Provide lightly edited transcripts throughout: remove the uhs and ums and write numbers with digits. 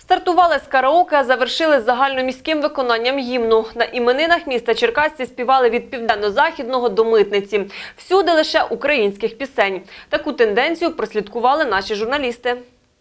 Стартували з караоке, а завершили загальноміським виконанням гімну. На іменинах міста Черкасці співали від Південно-Західного до Митниці. Всюди лише українських пісень. Таку тенденцію прослідкували наші журналісти.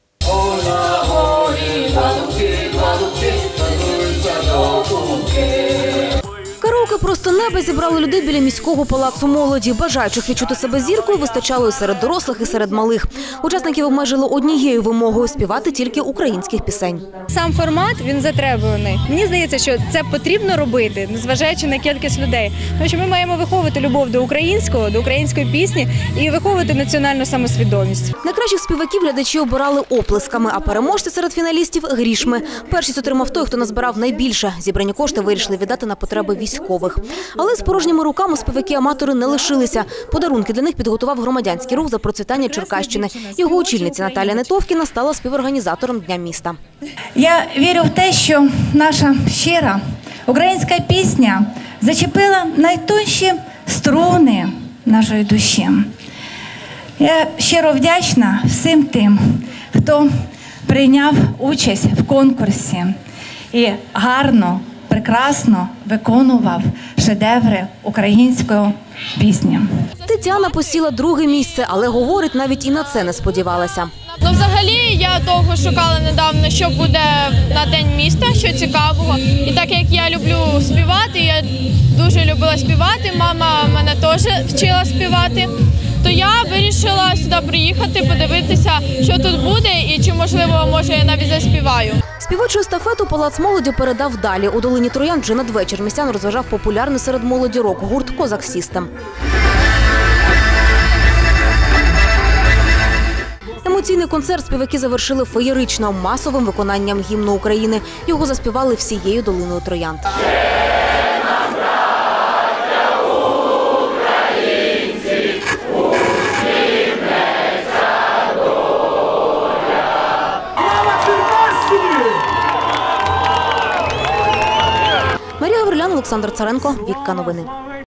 Караоке «Просто небо» зібрали людей біля міського палацу молоді. Бажаючих відчути себе зіркою вистачало і серед дорослих, і серед малих. Учасників обмежили однією вимогою – співати тільки українських пісень. Сам формат, він затребуваний. Мені здається, що це потрібно робити, незважаючи на кількість людей. Тому що ми маємо виховувати любов до української пісні і виховувати національну самосвідомість. Найкращих співаків глядачі обирали оплесками, а переможці серед фіналістів – грішми. Першість отримав той, хто назбирав найбільше. Зібрані кошти вирішили віддати на потреби військових. Але з порожніми руками співаки-аматори не лишилися. Подарунки для них підготував громадянський рух «За процвітання Черкащини». Його очільниця Наталія Нетовкіна стала співорганізатором Дня міста. Я вірю в те, що наша щира українська пісня зачепила найтонші струни нашої душі. Я щиро вдячна всім тим, хто прийняв участь в конкурсі і гарно, прекрасно виконував шедеври української пісні. Тетяна посіла друге місце, але, говорить, навіть і на це не сподівалася. Взагалі, я довго шукала недавно, що буде на День міста, що цікавого. І так як я люблю співати, я дуже любила співати, мама мене теж вчила співати, то я вирішила сюди приїхати, подивитися, що тут буде і чи, можливо, може, я навіть заспіваю. Співочу естафету палац молоді передав далі. У долині Троянд вже надвечір містян розважав популярний серед молоді рок-гурт «Козак Сістем». Емоційний концерт співаки завершили феєрично, масовим виконанням гімну України. Його заспівали всією долиною Троянд. Марія Гаврилян, Олександр Царенко, Вікка Новини.